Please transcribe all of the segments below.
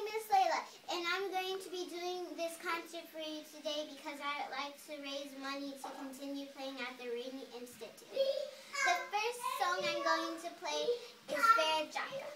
is Layla, and I'm going to be doing this concert for you today because I would like to raise money to continue playing at the Reading Institute. The first song I'm going to play is Fere, Jaque.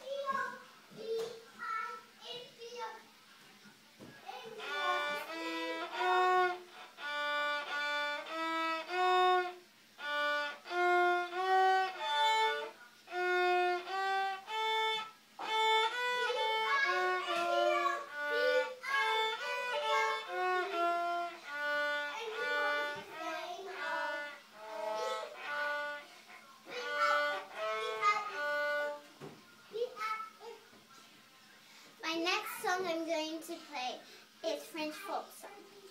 My next song I'm going to play is French folk song.